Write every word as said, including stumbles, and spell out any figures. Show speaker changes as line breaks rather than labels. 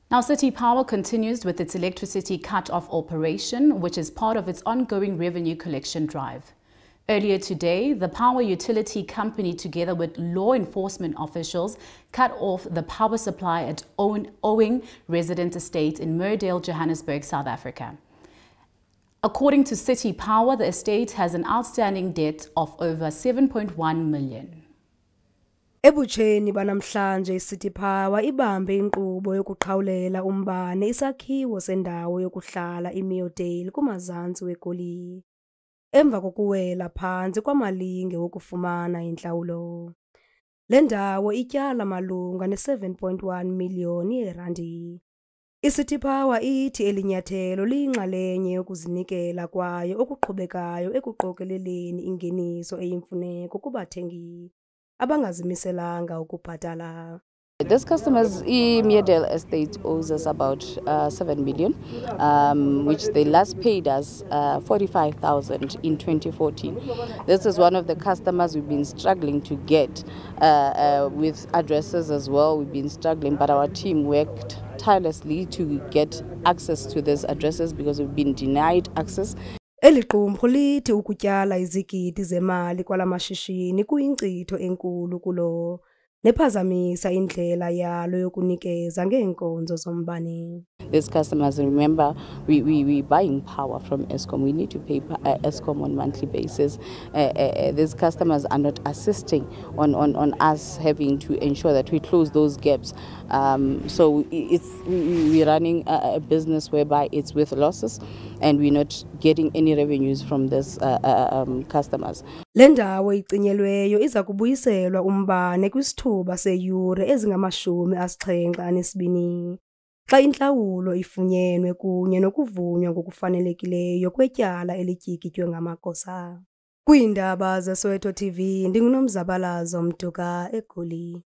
Now, City Power continues with its electricity cut-off operation, which is part of its ongoing revenue collection drive. Earlier today, the power utility company, together with law enforcement officials, cut off the power supply at Owing resident estate in Meredale, Johannesburg, South Africa. According to City Power, the estate has an outstanding debt of over seven point one million.
Ebutsheni banamhlanje iCity Power ibambe inkqubo yokuqhawulela umbane isakhiwo sendawo yokuhlala iMeredale kumazantsi weGoli, emva kokuwela phantsi kwamalinge wokufumana intlawulo. Le ndawo ityala malunga ne-seven point one million yeerandi. iCity Power ithi elinyathelo liyinxalenye yokuzinikela kwayo okuqhubekayo ekuqokeleleni ingeniso eyimfuneko kubathengi abangazimiselanga ukubhatala.
This customer's Meredale estate owes us about uh, seven million, um, which they last paid us uh, forty-five thousand in twenty fourteen. This is one of the customers we've been struggling to get uh, uh, with addresses as well. We've been struggling, but our team worked tirelessly to get access to these addresses because we've been denied access.
Eli qumrhu lithi ukutyala izigidi zemali kwala mashishini kuyinkcitho enkulu kulo nephazamisa indlela yalo yokunikeza ngeenkonzo zombane.
These customers, remember, we, we, we buying power from Eskom. We need to pay uh, Eskom on a monthly basis. Uh, uh, these customers are not assisting on, on, on us having to ensure that we close those gaps. Um, so it's, we, we're running a, a business whereby it's with losses and we're not getting any revenues from these uh, uh, um, customers.
Le ndawo icinyelweyo iza kubuyiselwa umbane kwisithuba seyure ezingamashumi asixhenxe anesibini xa intlawulo ifunyenwe kunye nokuvunywa ngokufanelekileyo kwetyala elityikityiwe ngamagosa. Kwiindaba zeSoweto T V, ndinguNomzabalazo Mtuka eGoli.